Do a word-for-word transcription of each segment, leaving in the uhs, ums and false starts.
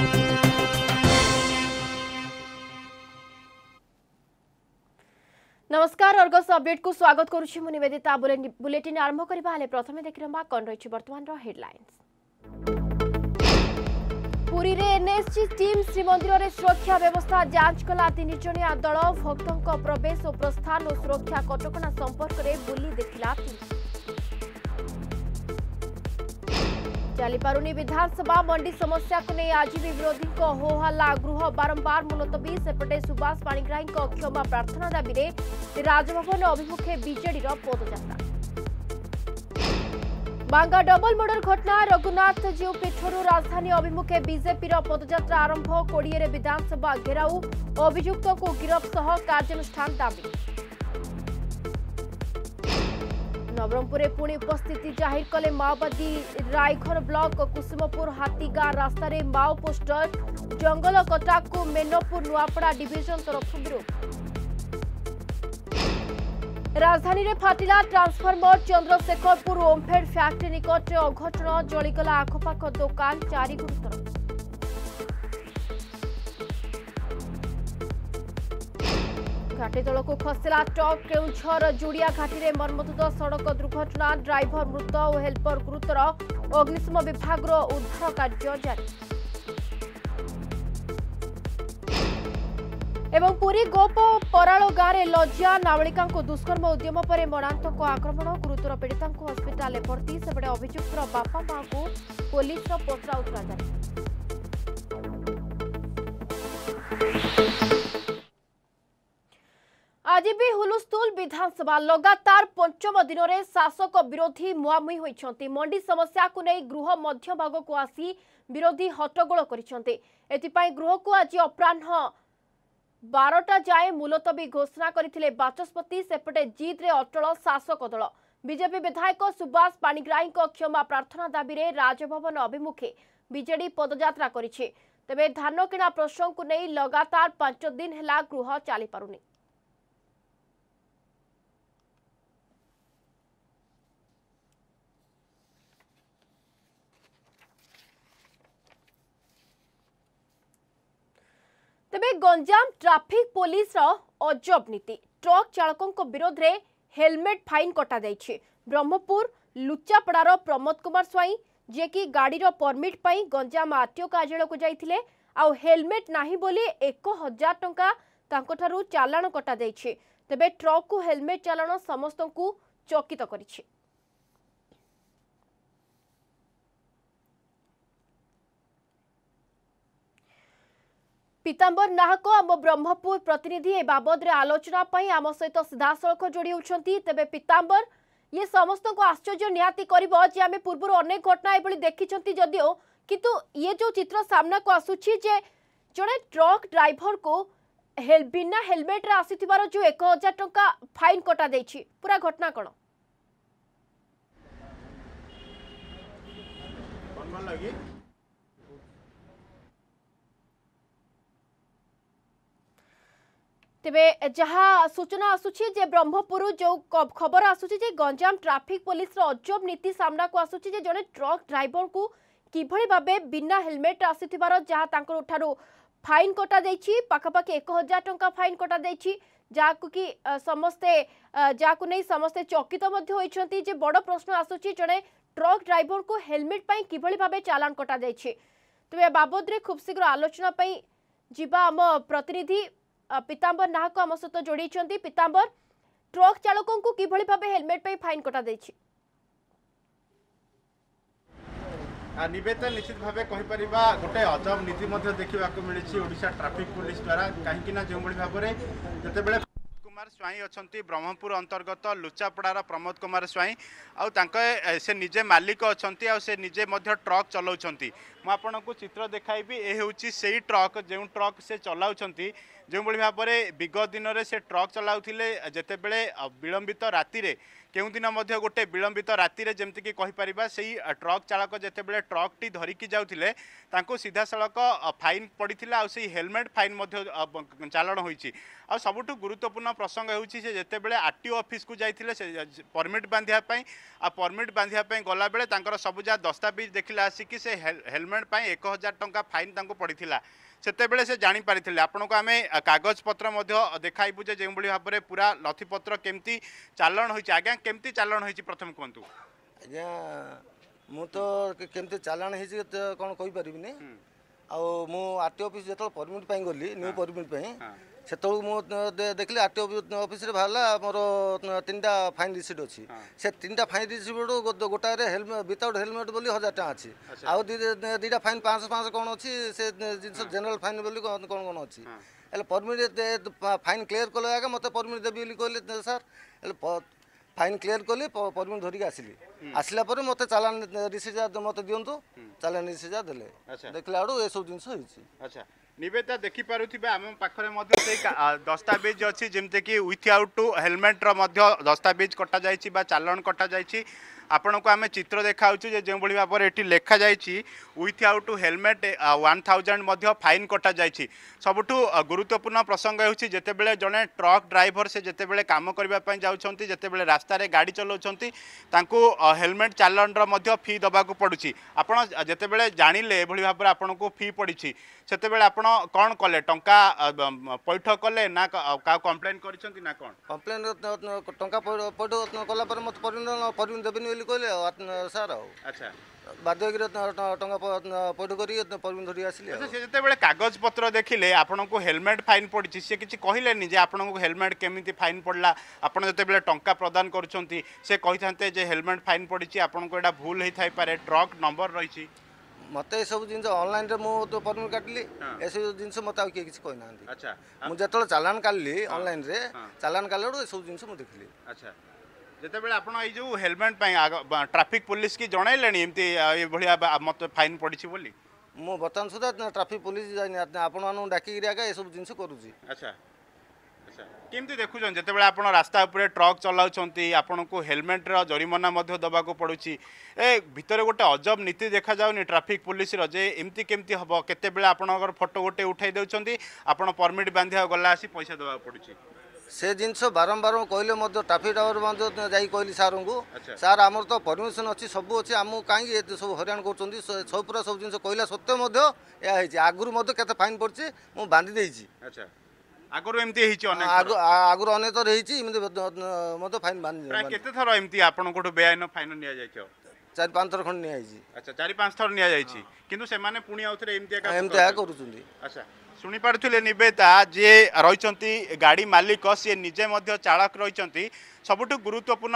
नमस्कार Argus update को स्वागत करुछि मु निवेदिता बुलेटिन आरंभ करबा हाले प्रथमे देखिरबा कोन रहिछि वर्तमान रो हेडलाइंस। पुरी रे एनएसजी टीम श्रीमंदिर रे सुरक्षा व्यवस्था जांच कला तीन जणिया दल भक्तों प्रवेश और प्रस्थान और सुरक्षा कटकणा संपर्क रे बुली देखिला चलीपारुनी विधानसभा मंडी समस्या को नहीं आज भी विरोधी को हो हल्ला गृह बारंबार मुलतवी सेपटे सुभाष पाणिग्राही क्षमा प्रार्थना दाबी रे राजभवन अभिमुखे बीजेडी पदयात्रा बांगा डबल मर्डर घटना रघुनाथ जीव पीठर राजधानी अभिमुखे बीजेपी पदयात्रा आरंभ कोड़े विधानसभा घेराऊ अभियुक्त को गिरफ सह कार्यानुष्ठान दाबी नवरंगपुर पुणी उपस्थिति जाहिर कले माओवादी रायघर ब्लॉक कुसुमपुर हाथीगां रास्ता रे माओ पोस्टर जंगल कटा को मेनपुर नुआपड़ा डिविजन तरफ विरोध राजधानी रे फाटिला ट्रांसफॉर्मर चंद्रशेखरपुर ओमफेड फैक्ट्री निकट अघटन जलीगला आखपाख दुकान चारि गुरुतर घाटी तल को खसला ट्रक केउझर जुड़िया घाटी में मर्मतुद सड़क दुर्घटना ड्राइवर मृत और हेल्पर गुरुतर अग्निशम विभाग उद्धार कार्य जारी एवं पुरी गोप पराल गाँव में लज्जा नाबालिका दुष्कर्म उद्यम पर मरणांतक आक्रमण गुरुतर पीड़िता हस्पिटाल भर्ती सेपटे अभियुक्त बापा मां को पुलिस पचराउतरा जारी आज भी हुलुस्थुल विधानसभा लगातार पंचम दिन में शासक विरोधी मुहांमुही होइछंती मंडी समस्या को नहीं गृह मध्य भाग को आसी विरोधी हट्टगोल करिछंती एतिपाई गृह को आज अपराह्न बारटा जाए मुलतवी घोषणा करथिले बाचस्पति सेपटे जीत रे अटल शासक दल बीजेपी विधायक सुभाष पाणिग्राही क्षमा प्रार्थना दाबी रे राजभवन अभिमुखे बीजेडी पदयात्रा करिछे तबे धान किणा प्रसंग को नहीं लगातार पांच दिन हेला गृह चली पारुनी तेबे गंजाम ट्राफिक पुलिस अजब नीति ट्रक चालकों विरोध रे हेलमेट फाइन कटा जाइछे ब्रह्मपुर लुचापड़ार प्रमोद कुमार स्वाई जे कि गाड़ीर परमिट पाई गंजाम आरटीओ कार्यालय को जाइथिले आउ हेलमेट नाही बोली एक हजार टंका तांको ठारू चालान कटा जाइछे तेबे ट्रक को हेलमेट चालान समस्त को चकित करिछे पीतांबर नाहक आम ब्रह्मपुर प्रतिनिधि ए बाबद रे आलोचना पाई आम सहित सीधासख जोड़ी होती तेबे पीतांबर ये समस्त को आश्चर्य निहाती करिबो जे आमे पूर्व अनेक घटना एभली देखिछंती जदिओ किंतु ये जो चित्र सामना को आसुछि जे जड़े ट्रक ड्राइवर को हेल बिना हेलमेट रे आसीथिबार जो एक हजार टंका फाइन कटा देछि पूरा घटना कोन लगी तेबे जहाँ सूचना आसुछि जे ब्रह्मपुर जो खबर आसुछि जे गंजाम ट्राफिक पुलिस रो अजब नीति सामना को आसुछि जे जने ट्रक ड्राइवर को किभଳି भाबे बिना हेलमेट आसीथिबार जहाँ तांकर उठारू फाइन कटा देछि पाखापाखि एक हजार टंका फाइन कटा देछि जाकु कि समस्ते जाकु नहीं समस्ते चकित मध्य होइछंती जे बड़ प्रश्न आसुछि जने ट्रक ड्राइवर को हेलमेट पाई किभଳି भाबे चालान कटा देछि तेबे बाबद रे खूब शीघ्र आलोचना पाई जिबा हम प्रतिनिधि पीतांबर नाहक आम सहित जोड़ी पीतांबर ट्रक चालकों को किभଳି भाबे हेलमेट पे फाइन कटा देछि निवेदन निश्चित भाव कहीपर गोटे अजब नीति देखा मिली ओडिशा ट्राफिक पुलिस द्वारा कहीं जो भाव में जिते कुमार स्वाई अच्छा ब्रह्मपुर अंतर्गत लुचापड़ार प्रमोद कुमार स्वाई आउ से निजे मालिक अच्छा से निजे ट्रक चलाउछंती मुझे को चित्र देखाइबी ए होउची सेही ट्रक जो ट्रक से चलाउछंती जो भाव में विगत दिन में से ट्रक चलाउथिले जेतेबेले विलंबित राति रे केउ दिन मध्य गोटे विलंबित राति रे जेमति कि कहि परिबा सेही ट्रक चालक जेतेबेले ट्रक टी धरिकी जाउथिले तांको सीधा सड़क फाइन पड़िथिला आ सेही हेलमेट फाइन मध्य चालाण होईची। आ सबुठु गुरुत्वपूर्ण प्रसंग होउची से जेतेबेले आरटीओ ऑफिस को जाइथिले से परमिट बांधिया पई आ परमिट बांधिया पई गला बेले तांकर सबुजा दस्तावेज देखिला आसी कि से हेलमेट पई एक हजार टंका फाइन तांको पड़िथिला। सेतेबेले से जानी पारिथिले आपन को आमे कागज पत्र मध्य देखाइबु जे जेमबळी भाबरे पूरा नथिपत्र केमती चालाण होईची। आज्ञा केमती चालाण होईची प्रथम कोंतु। आज्ञा मु तो केमती चालाण होईची कोन कहि परिबिनी आ मु आरटीओ ऑफिस जतो परमिट पई गली न्यू परमिट पई सेतु मु देखली आरटीओ ऑफिस रे भाला मोर तीनटा फाइन रिसीट अछि से तीनटा फाइन रिसीट गोटा रे हेलमेट विदाउट हेलमेट बोली हजार टका अछि आ दीटा फाइन पाँच सौ पाँच सौ कोन अछि से जिंस जनरल फाइन बोली कोन कोन अछि एले परमिट फाइन क्लियर कले आगे मते परमिट देबी बोली कहले सर एले फाइन क्लियर कली परमिट धरिक आसिली आसला पर मते चालान रिसीट मते दियंतु चालान रिसीट देले देखला आडू ए सब जिंस होइछि। अच्छा निवेदा देखि पारुथिबे आम पाखरे मध्य से दस्तावेज अछि जेमते कि विथआउट टू हेलमेट रो मध्य दस्तावेज कटा जाइछि बा चालान कटा जाइछि। आपण को आमे चित्र देखाउछु जे जे बळी भाबरे एठी लेखा जाइछि without two helmet one thousand मध्य फाइन कटा जाइछि। सबुठु गुरुत्वपूर्ण प्रसंग होउछि जेतेबेले जने ट्रक ड्राइवर से जेतेबेले काम करबा पय जाउछंती जेतेबेले रास्ता रे गाड़ी चलाउछंती तांको हेलमेट चालान रो मध्य फी दबा को पडुछि। आपण जेतेबेले जानिले एभली भाबरे आपण को फी पडिछि सेतेबेले आपण कोन कले टंका पैठ कले ना का कंप्लेन करिसंती ना कोन कंप्लेन टंका पैठ कला पर मत परमिट देबेनी कहले सर। अच्छा बाध्य टंका पैठ करी परमिट धरी आसिले। अच्छा से जेतेबेले कागज पत्र देखिले आपण को हेलमेट फाइन पडिछि से किछि कहिलेनी जे आपण को हेलमेट केमिति फाइन पडला आपण जेतेबेले टंका प्रदान करूछंती से कहिथांते जे हेलमेट फाइन पडिछि आपण को एडा भूल हेइ थाइ पारे ट्रक नंबर रहिछि मत सब जिन ऑनलाइन रे मु तो परमिट काटली ए सब जिन मत आ किछि कहि नांती। अच्छा मु जतल चालान काटली ऑनलाइन रे चालान कालडो ए सब जिन मु देखली। अच्छा जेतेबेले आपण ए जो हेलमेट पई ट्रैफिक पुलिस की जणाइलेनी एमती ए भलिया मत फाइन पडिछि बोली मु बतन सुदा ट्रैफिक पुलिस जानि आपण मानु डाकी गिरा का ए सब जिन करूची। अच्छा अच्छा केमती देखुछन जेतेबेले आपण रास्ता ऊपर ट्रक चलाउछंती आपण को हेलमेट रो जरिमाना मध्य दबा को पडुची ए भितरे गोटे अजब नीति देखा जाउनी ट्रैफिक पुलिस रो जे एमती केमती हबो केतेबेले आपणकर फोटो गोटे उठाई देउछंती आपण परमिट बांधिया गला आसी पैसा दबा पडुची से जिनस बारंबार कहले मध्य ट्रैफिक टावर मध्य जाई कहली सार को सार आमर तो परमिशन अच्छी सब अच्छी आम कहीं सब हरियाण कर सब पूरा सब जिन कहला सत्य मध्य आगुरी मध्य केते फाइन पड़े मु बांधि देछि। अच्छा आगुरी एमती हेछि अनेक आगु आगुरी अनेक थर हेछि एमती मध्य फाइन बांधि प्राय केते थर एमती आपण कोठो बेआईन फाइन निया जाइछो चार पांच थर खंड निया जाइछि। अच्छा चार पांच थर निया जाइछि किंतु से माने पुणी आउथरे एमती का एमती करूछुंदी। अच्छा शुणी पारे निवेदा जे रही गाड़ी मालिक सी निजे मध्य चालक रही सबुठ गुरुत्वपूर्ण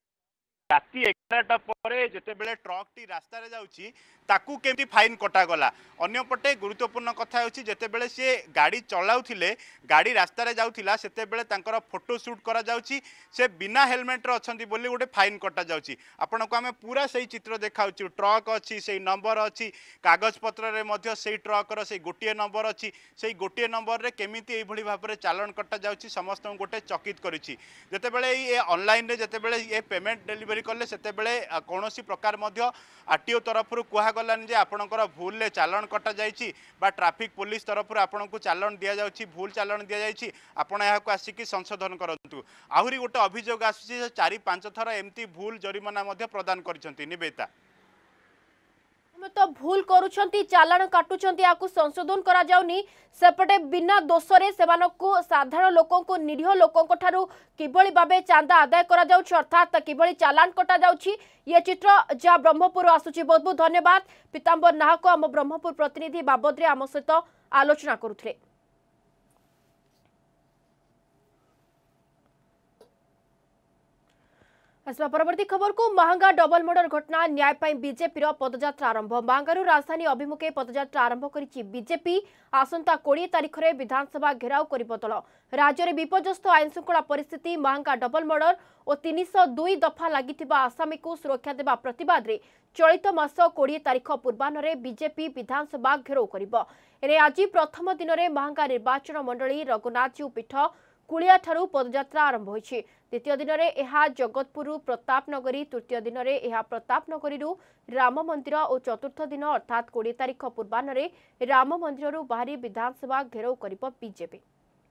राति एगारटा पर जितेबले ट्रक टी रास्ता रे जाउची ताकू केमती फाइन कटा गला अन्यपटे गुरुत्वपूर्ण कथा होची जेतेबेले से गाड़ी चलाउथिले गाड़ी रास्ता रे जाउथिला सेतेबेले तांकर फोटो शूट करा जाउची से बिना हेलमेट रे अछंती बोली गोटे फाइन कटा जाउची। आपण को आमे पूरा सही चित्र देखाउची ट्रक अछि सही नंबर अछि कागज पत्र रे मध्य सही ट्रक रो सही गोटिए नंबर अछि सही गोटिए नंबर रे केमिति एई भली भाबरे चालान कटा जाउची समस्त गोटे चकित करिछि। जेतेबेले ए ऑनलाइन रे जेतेबेले ए पेमेंट डिलीवरी कले सेतेबेले कोनोसी प्रकार मध्य आरटीओ तरफ रु कुहा गलान जे आपणकर भूल ले चालान कटा जाइछि बा ट्रैफिक पुलिस तरफ रु आपणको चालान दिया जाउछि भूल चालान दिया जाइछि आपण एहा को आसी कि संशोधन करंतु। आहुरी गोटे अभियोग आसी चारि पांच थर एमती भूल जरिमाना मध्य प्रदान करिसंती निवेता तो भूल करूछंती चालान काटुछंती आकु संशोधन करा जाउनी सेपटे बिना दोषरे सेमानकु साधारण लोकों को निरीह लोकों को ठारू किबळी बाबे चांदा आदाय करा जाउछ अर्थात किबळी चालान कटा जाउछि ये चित्र जा ब्रह्मपुर आसुछि। बहुत बहुत धन्यवाद पीतांबर नाहक आम ब्रह्मपुर प्रतिनिधि बाबद रे आम सहित आलोचना करुथले। आसवा परवर्ती खबर को महंगा डबल मर्डर घटना न्याय पाई बीजेपी पदयात्रा आरंभ महंगारू राजधानी अभिमुखे पदयात्रा आरंभ करिछि बीजेपी आसंता बीस तारिख रे विधानसभा घेराव करिब दल राज्य में विपर्यस्त आईन श्रृंखला परिस्थिति महंगा डबल मर्डर और तीन सौ दुई दफा लागिथिबा आसामी को सुरक्षा देवा प्रतिवाद रे चलित मास बीस तारिख पूर्वाह्न रे बीजेपी विधानसभा घेराव करिब। एने आज प्रथम दिन में महंगा निर्वाचन मंडली रघुनाथजीउ पीठ कुलिया ठारू पदयात्रा आरंभ होइछि। द्वितीय दिन में यह जगतपुर प्रतापनगरी, तृतीय दिन में यह प्रतापनगरी राम मंदिर और चतुर्थ दिन अर्थात बीस तारीख पूर्वाह्न राम मंदिर बाहरी विधानसभा घेराव करिब बीजेपी।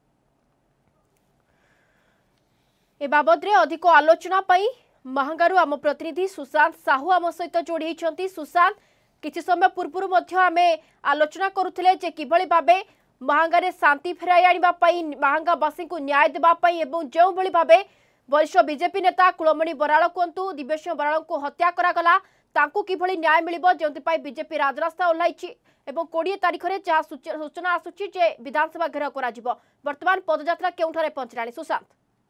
ए बाबद रे अधिक आलोचना पाई महांगारू आम प्रतिनिधि सुशांत साहू आम सहित जोड़ी होती। सुशांत, किछि समय पूर्व मध्य आमे आलोचना करुथिले जे किभଳି भाबे महांगारे शांति फेराई आनिबा पई, महांगावासी को न्याय देबा पई एवं जो भଳି भाबे वरिष्ठ बीजेपी नेता कुलमणि बराळ कुंतु दिव्यसिंह बराळ को हत्या करा गला, तांको किभଳି न्याय मिलिबो जेंति पई बीजेपी राजरास्ता ओल्हाइछि एवं बीस तारीख रे जहा सूचना आसुछि जे विधानसभा घेराव करा जिवो। वर्तमान पदयात्रा केउठारे पहुंचलानी सुशांत?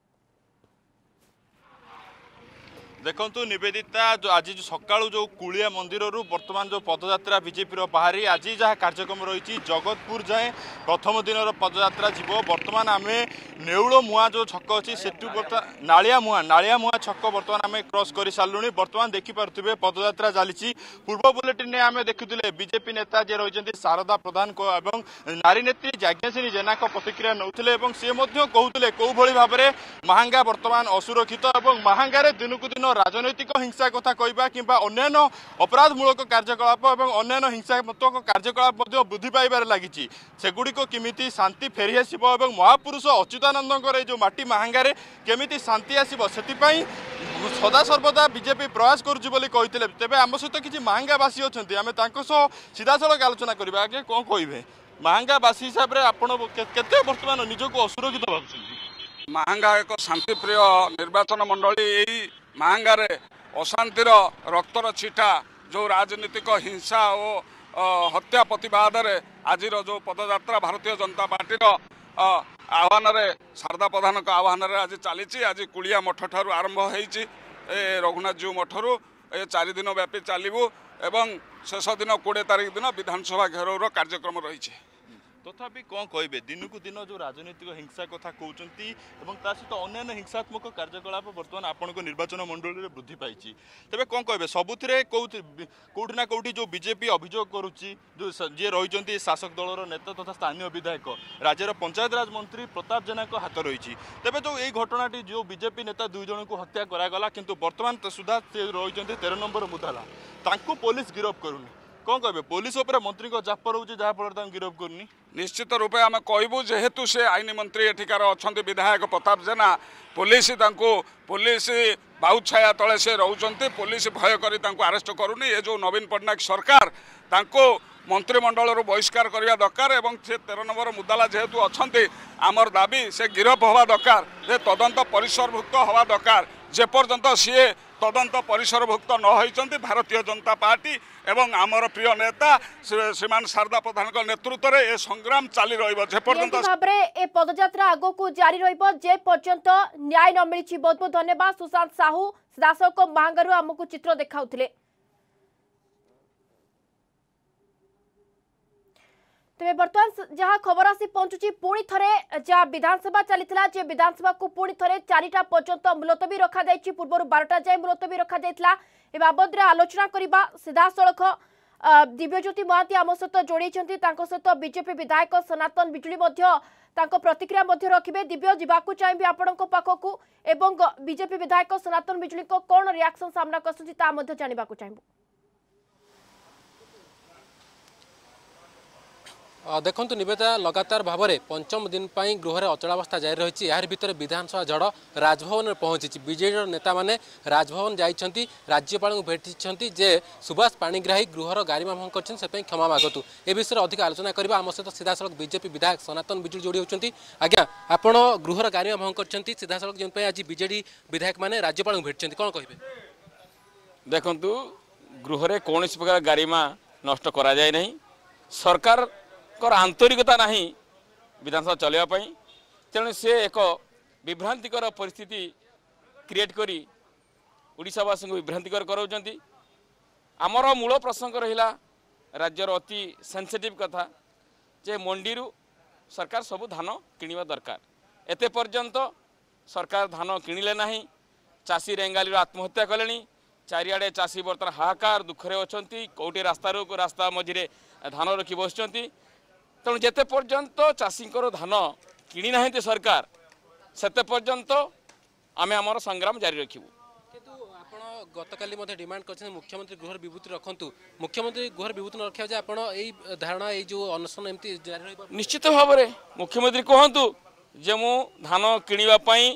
देखु निवेदिता जो आज जो सका जो कुलिया मंदिर बर्तमान जो पदयात्रा बीजेपी बाहरी आज जहाँ कार्यक्रम रही जगतपुर जाए प्रथम दिन पदयात्रा जीव। बर्तमान आम नेउल मुआ जो छक अच्छी से नालिया मुआ नालिया मुआ छक बर्तमान आम क्रॉस कर सारूँ। बर्तमान देखिपे पदयात्रा चली। पूर्व बुलेटिन में आम देखुले बीजेपी नेता जे रही शारदा प्रधान को एवं नारी नेत्री जाज्ञासिनी जेना प्रतिक्रिया नौले सी कहते कौ भली भाव में महांगा बर्तमान असुरक्षित और महांगारे दिन को दिन राजनैतिक हिंसा कथा कहवा कि अन्य अपराधमूलक कार्यकलाप और अन्य हिंसात्मक कार्यकलाप वृद्धि पाइबार लगी सेगुड़िक केमिति शांति फेरी आसब और महापुरुष अच्युतानंद जो माटी महांगारे केमिति शांति आसब से सदा सर्वदा बीजेपी प्रयास करुँचे तेज आम सहित किसी महांगावासी अच्छा आम सीधा सड़क आलोचना करवा। आगे कौन कहे महांगावासी हिसाब से आप बर्तमान निजक असुरक्षित भाव? महांगा एक शांतिप्रिय निर्वाचन मंडली यही महांगारे अशांतिर रक्तर छिटा जो राजनीतिक हिंसा और हत्या प्रतिवाद आज जो पदयात्रा भारतीय जनता पार्टी आह्वान शारदा प्रधान आह्वान आज चली। आज कुलिया मठ ठारू आरंभ होती रघुनाथ जीव मठरू ए चार दिन व्यापी चलू एवं शेष दिन बीस तारीख दिन विधानसभा घेराव कार्यक्रम रही। तथापि कौन कहे दिन को दिन जो राजनीतिक हिंसा कथा कहते सहित अन्य हिंसात्मक कार्यकलाप बर्तमान आपण निर्वाचन मंडल में वृद्धि पाई तेज कौन कहे सबुथिरे कौटिना कौटी जो बीजेपी अभियोग करुच्ची जो जी रही शासक दलर नेता तथा स्थानीय विधायक राज्यर पंचायतराज मंत्री प्रताप जेना हाथ रही तेज जो यही घटनाटी जो बीजेपी नेता दुई जन को हत्या करागला किंतु बर्तमान सुधा से रही तेरह नंबर मुदाला तांको पुलिस गिरफ करूनी कौन कहे पुलिस मंत्री को चाप रोचे जहाँफल गिरफ करनी? निश्चित रूपे आम कहूँ जेहेतु से आईन मंत्री एठिकार अच्छा विधायक प्रताप जेना पुलिस पुलिस बाहु छाया तले से रोचंती पुलिस भय कर आरेस्ट करूनी। ये जो नवीन पट्टनायक सरकार तांको मंत्रिमंडल बहिष्कार करने दरकार एवं से तेरह नंबर मुदाला जेहेतु अच्छा आमर दाबी से गिरफ हवा दरकार तदंत परिसरभुक्त हवा दरकार जेपर्यंत सी तदंत परिसरभुक्त न होती भारतीय जनता पार्टी एवं आमर प्रिय नेता श्रीमान शारदा प्रधान नेतृत्व में संग्राम चली रही पदयात्रा आगो को जारी जे पर्यंत न्याय न मिली। बहुत बहुत धन्यवाद सुशांत साहू दासक महांगारू आमको चित्र देखाउथिले। तेज बर्तमान जहाँ खबर आसी पहुंचुची पुणी थरे जहाँ विधानसभा चली विधानसभा को पुणी थरे चारिटा पर्यंत मुलतवी रखा जायछि। पूर्व बारटा जाए मुलतवी रखा जायतिला। ए बाबद रे आलोचना करिबा सीधा सड़क दिव्यज्योति महांती आम सहित जोड़ी सहित बीजेपी विधायक सनातन बिजुली प्रतिक्रिया रखिए। दिव्य जावाक चाहिए आपण पाखक एवं बीजेपी विधायक सनातन बिजुली कौन रिएक्शन सामना आसुची जानवा चाहिए? देखु निवेदा लगातार भाव में पंचम दिन पर गृह अचलावस्था जारी रही। यार भितर विधानसभा झड़ राजभवन में पहुंची। बीजेडी नेता मैंने राजभवन जाइछंती राज्यपाल को भेटी जे सुभाष पाणिग्राही गृहर गारिमा भंग कर क्षमा मागतु। ए विषय अधिक आलोचना करबा आम सहित सीधा सड़क बीजेपी विधायक सनातन बिजुली जोड़ी होती। आज्ञा आपण गृहर गारिमा भंग कर सीधा सड़क जो आज बीजेडी विधायक मैंने राज्यपाल को भेटी कौन कहे? देखु गृह कौन प्रकार गारिमा नष्ट करा जाए नहीं। सरकार आंतरिकता नहीं विधानसभा चलवाई तेणु से एक विभ्रांतिकर परिस्थिति क्रिएट करी ओडिशावासी को विभ्रांतिकर कराउछंती। आमर मूल प्रसंग रहिला राज्यर अति सेंसिटिव कथा जे मंडीरू सरकार सबू धान किणवा दरकार। एते पर्यंत सरकार धान किणिले नहीं। चाषी रेंगाली आत्महत्या कले। चारिआडे चाषी बर्तमान हाहाकार दुखरे अछंती। कोटी रास्ता रोक रास्ता मझिरे धान रखी बसुंती। तेणु जेते पर्यंत चाषी धान किणी ना सरकार सेते पर्यंत आमे आमर संग्राम जारी रखिबू। किंतु आपण गतकाली मध्ये डिमांड करछन मुख्यमंत्री गृहर विभूति रखंतु मुख्यमंत्री गृहर विभूति न रखिया जे आपण एई धारणा एई जो अनशन एमती जारी रहबा निश्चित भाव में मुख्यमंत्री कहतु जे मु धान किनिबा पई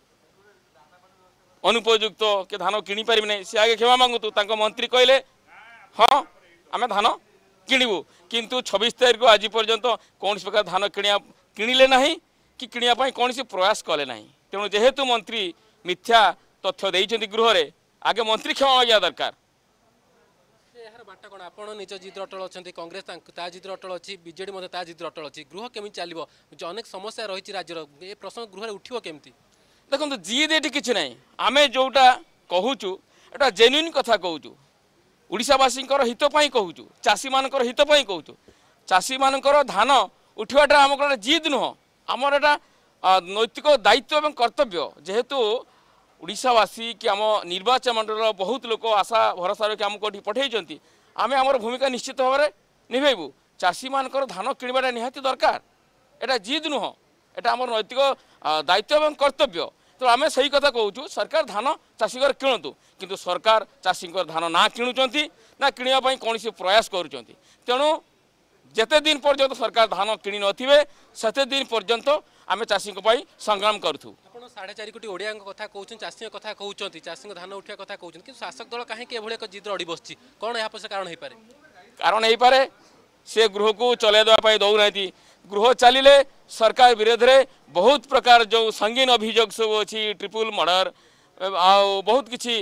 अनुपयुक्त के धान किनी पारिबे नै से आगे क्षमा मांगतु तांको मंत्री कहले हाँ आमे धान किनिबू किंतु छब्बीस तारीख को आज पर्यंत कौन प्रकार धान किनिया किनिले नाही कि किनिया पई कौन प्रयास कले नाही तेणु जेहेतु मंत्री मिथ्या तथ्य देइछन्ति गृह रे आगे मंत्री क्षमा मागिया दरकार। यार बाटा कोन आपण निज जिद्र अटल अछन्ति कांग्रेस ता जिद्र अटल अछि बीजेडी मध्ये ता जिद्र अटल अछि गृह केमि चलिबो जो अनेक समस्या रहिछि राज्यर ए प्रश्न गृह रे उठिबो केमति देखो जिद ये किसी ना आम जोटा कहूचु एटा जेन्युइन कथा कहूचु ओडिशावासी हित कहूँ चाषी मान हित कहूँ चाषी मान धान उठाटा आम जिद नुह आमर एटा नैतिक दायित्व और कर्तव्य जेहेतु ओडिशावासी कि आम निर्वाचन मंडल बहुत लोक आशा भरोसा रखी आमको पठे आम आमर भूमिका निश्चित भाव में निभेबू चाषी मान धान किणवाटा निहाती दरकार एटा जिद नुह एटा आमर नैतिक दायित्व और कर्तव्य तो आम सही कथा कहूँ सरकार धान चाषी किणतु किंतु सरकार चाषी धान ना किणुंट ना किणापी कौन प्रयास करुँच तेणु जेते दिन पर्यंत सरकार धान किणी नथिबे सेते दिन पर्यंत आम चाषी संग्राम करूँ। साढ़े चार कोटी ओडिया कथा कहते चाषी कथा कहते चाषी धान उठा कथा कहते कि शासक दल कहीं एक जिद अड़ी बस कौन यहाँ पछे कारण हो पारे कारण हो पारे से गृह को चलै देवा दौना गृह चलिले सरकार विरोध में बहुत प्रकार जो संगीन अभियोग सब अच्छी ट्रिपल मर्डर आ बहुत किसी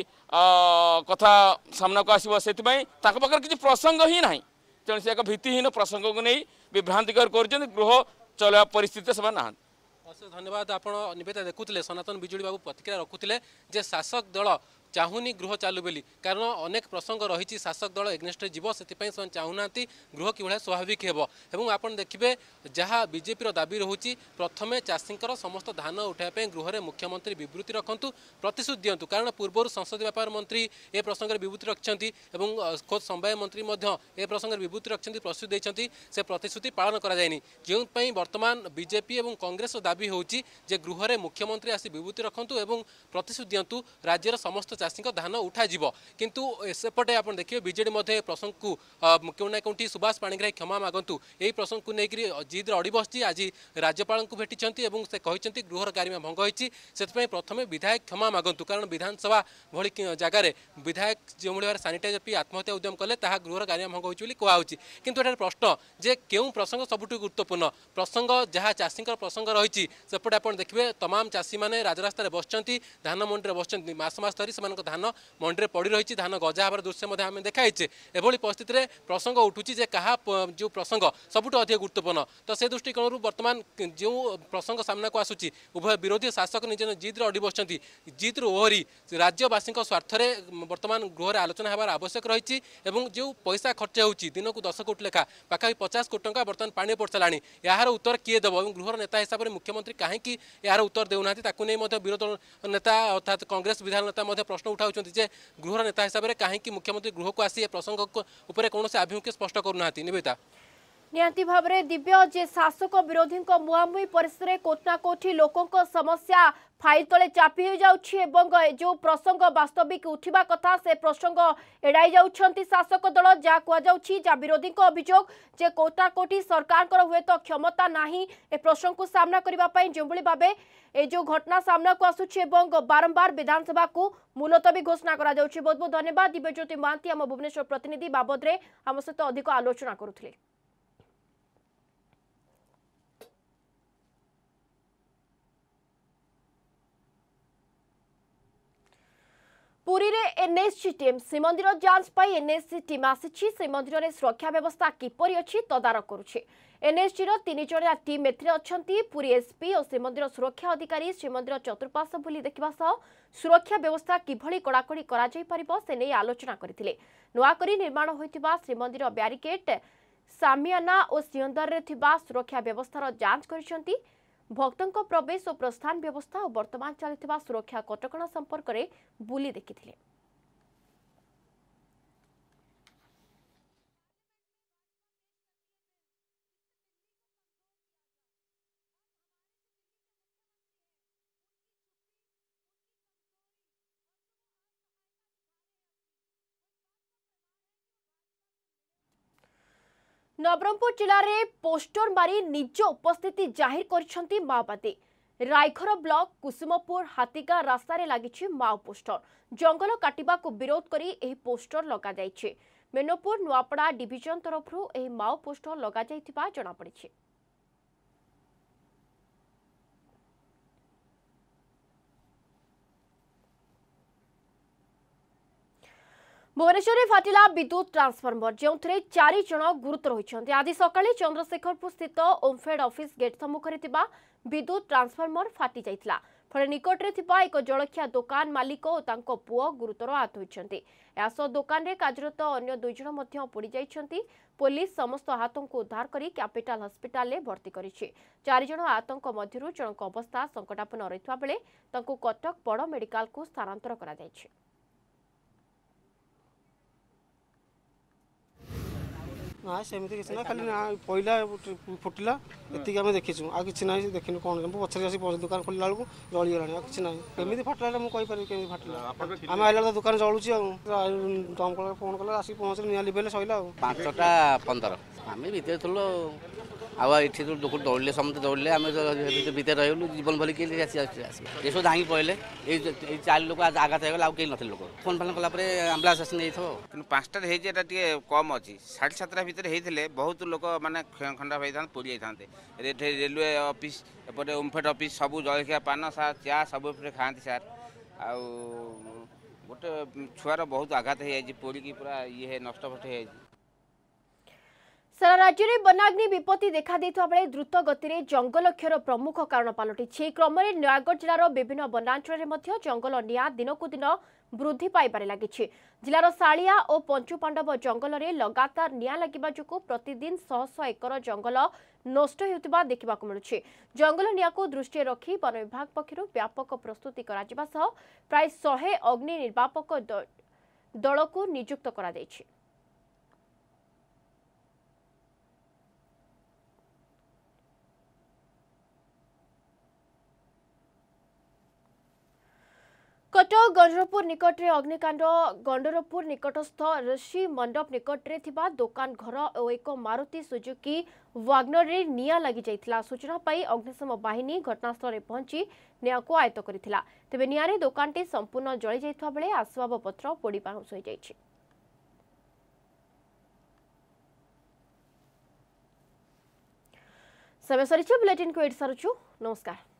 कथा सामना को आसो से पाखे किसी प्रसंग ही ना तेणु से एक भित्तिहीन प्रसंग को नहीं विभ्रांतिकर कर गृह चलवा परिस्थिति से ना। अशेष धन्यवाद आप निवेदिता देखुले सनातन बिजुली बाबू प्रतिक्रिया रखुले जे शासक दल चाहूनी गृह चालू बोली कारण अनेक प्रसंग रही शासक दल एग्नेस्ट जीव से चाहूना गृह कि स्वाभाविक हेबो आप देखिए जहाँ बीजेपी दाबी रोचे प्रथमे चाषी समस्त धान उठाई गृह में मुख्यमंत्री विवृत्ति रखु प्रतिश्रुति दिंतु कारण पूर्व संसदीय व्यापार मंत्री ए प्रसंग में विवृत्ति रखिंट खोद संवाय मंत्री ए प्रसंग में विवृत्ति रखिंट प्रतिश्रुति देते से प्रतिश्रुति पालन कराଯାएनि जो बर्तमान बीजेपी और कांग्रेस दाबी होची जे गृह में मुख्यमंत्री आसी विवृत्ति रखु और प्रतिश्रुति दिंतु राज्यर समस्त चाषी धान उठा किंतु सेपटे आप देखिए बीजेडी प्रसंग को क्यों ना कौटी सुभाष पाणिग्राही क्षमा मागंतु यही प्रसंग को लेकर जिद अड़ी बस आज राज्यपाल को भेटी से कहते गृहर गारिमा भंग होती से प्रथम विधायक क्षमा मागंतु कारण विधानसभा भली जगार विधायक जो भाव सानिटाइजर पी आत्महत्या उद्यम कले गृहर गारिमा भंग होती कहुच्छी किंतु एठार प्रश्न जे क्यों प्रसंग सबुठ गुरुत्वपूर्ण प्रसंग जहाँ चाषी प्रसंग रही सेपटे आप देखिए तमाम चाषी मैंने राजरास्तार बसचंती धान मंडी में बसचंती मास मास धरी से धान मंडी में पड़ रही धान गजा हबार दृश्य आम देखाइचे एभली परिस्थिति में प्रसंग उठुची जे कहा जो प्रसंग सबुठ अधिक गुरुत्वपूर्ण तो से दृष्टिकोण बर्तमान जो प्रसंग सामना को आसूची उभय विरोधी शासक निज जिद अड़ी बस जिद ओहरी राज्यवासी स्वार्थ में बर्तमान गृह आलोचना हबार आवश्यक रही जो पैसा खर्च होती दिन को दस कोटी लेखा पाखा पचास कोटी टंका बर्तमान पानी पड़ साराणी यार उत्तर किए देव और गृहर नेता हिसाब से मुख्यमंत्री कहीं यार उत्तर देना नहीं विरोध नेता अर्थात कांग्रेस विधान नेता प्रश्न उठाऊँ जे गृहर नेता हिसाब से कहीं मुख्यमंत्री गृह को आसी प्रसंग उपर कौन से आभिमुख्य स्पष्ट करूना निवेदिता निहांती भाव में दिव्य जे शासक विरोधी मुहांमुही परिस्थिति कोठना कोठी लोकों समस्या फाइल तले चापी हो जाउछि एवं जो प्रसंग वास्तविक उठिबा कथा से प्रसंग एड़ाई जाउछंती शासक दल जा कुआ जाउछि जा विरोधी अभियोग जे कोटा कोटी सरकार हुए तो क्षमता नाही ए प्रसंग को सामना करबा पई जेभली भाबे ए जो घटना सामना को आसुछि एवं बारंबार विधानसभा को मुलतवी घोषणा करा जाउछि। बहुत बहुत धन्यवाद दिव्यज्योति महांती आम भुवनेश्वर प्रतिनिधि बाबद रे आम सहित अधिक आलोचना करुथिले। पुरी रे एनएसजी टीम श्रीमंदिर जांच पाई एनएसजी टीम आसी श्रीमंदिर में सुरक्षा व्यवस्था किपरि अछि तदारक करुछि। एनएसजी रो तीन जणिया टीम एथिरे अछंती पुरी एसपी और श्रीमंदिर सुरक्षा अधिकारी श्रीमंदिर चतुर्पार्श्व बुली देखिबा सह सुरक्षा व्यवस्था किभली कड़ाकड़ी करा जाय परिबो से नै आलोचना करथिले। नुआकरी निर्माण होइतिबा श्रीमंदिर ब्यारिकेड सामियाना और सिंहदर रे थिबा सुरक्षा व्यवस्थार जांच करिसंती। भक्तों प्रवेश और प्रस्थान व्यवस्था और वर्तमान चलता सुरक्षा कटकणा संपर्क में बुली देखिथिले। नवरंगपुर जिले में पोस्टर मारी निज उपस्थिति जाहिर कर माओवादी रायघर ब्लॉक कुसुमपुर हाथीगा रास्तार लगी माओ पोस्टर जंगल काटिबा को विरोध करी एही पोस्टर लगा जाइछे। मेनोपुर नुआपड़ा डिविजन तरफरु एही माओ पोस्टर लगा जाइथिबा जणा पड़िछे। भुवनेश्वर में फाटिला विद्युत ट्रांसफर्मर जो चार जन गुरुतर होती। आज सकाळे चंद्रशेखरपुर स्थित ओमफेड ऑफिस गेट सम्मुखरे विद्युत ट्रांसफर्मर फाटी जाइथिला। फले निकटरे थिबा एक जलखिया दुकान मालिक और तांको पुओ गुरुतर आहत होइछन्ति। यासो दुकान रे कार्यरत अन्य दुई जन मध्य पोड़ी जाइछन्ति। पुलिस समस्त आहतों को उद्धार करी कैपिटल हॉस्पिटल में भर्ती करिछि। चार जन आहतों मध्यरु जनक अवस्था संकटापन्न रहितबा बेले तांको कटक बड़ मेडिकल को स्थानांतर करा जाइछि। ना सेमती किसी ना खाली ना पहला फुटिला ये आम देखीचु आ कि ना देखनी कौन पचर आसी दुकान खोलला बेलू जलीगला कि ना केमी फाटला मुझे कहीपर फाटला आम आइला दुकान जलुची दमकल फोन कले आसिक पहुँच निआ लिभेले सैला पांचटा पंदर आम भितर थोल आठ लोक दौड़े समस्त दौड़े आम भितर रही जीवन भर किए ये सब धाँगी पड़े ये चार लोक आघात होगा कहीं ना लोक फोन फान कलापर आम्बुलांस आसी नहीं कि पाँचटा है कम अच्छी साढ़े सातटा भितर होते बहुत लोक मैंने खंडा पाई पोड़ी जाते रेलवे ऑफिस एपटे ओमफेड ऑफिस सब जलखिया पान सार चा सब खाती सार आ गोटे छुआर बहुत आघात हो पोड़ी पूरा ये नष्ट फट हो। सारा राज्य में वनाग्नि विपत्ति देखा देता बेले द्रुत गति में जंगल क्षयर प्रमुख कारण पलटि क्रम में नयागढ़ जिलार विभिन्न वनांचल में जंगल निआ दिनकू दिन वृद्धि पाइबार लगी। जिलार सालिया और पंचुपांडव जंगल में लगातार निआ लगिबा जुकु प्रतिदिन शह शह एकर जंगल नष्ट होता देखा मिलुछि। जंगल निआ को दृष्टि रखी वन विभाग पक्षरु व्यापक प्रस्तुति करा जिबा सह प्राय सौ अग्नि निर्वापक दल को नियुक्त करा दैछि। कटक गंडरपुर निकट में अग्निकांड गंडरपुर निकटस्थ ऋषि मंडप निकट में थिबा दुकान घर और एक मारुति सुजुकी वागनर रे निया लगी जाइथिला। सूचना पाई अग्निशम बाहिनी घटनास्थल में पहुंची निया को आयत्त करथिला। तेबे निया रे दुकानटी संपूर्ण जली जाइथवा बेले आसबाबपत्र पोड़ी पाउंस हो जाइछि। समय सरिछि बुलेटिन को एड सारुछु। नमस्कार।